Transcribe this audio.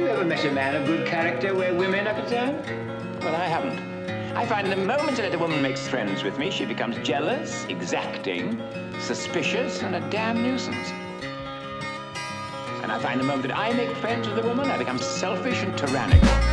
You ever met a man of good character where women are concerned? Well, I haven't. I find the moment that a woman makes friends with me, she becomes jealous, exacting, suspicious, and a damn nuisance. And I find the moment that I make friends with a woman, I become selfish and tyrannical.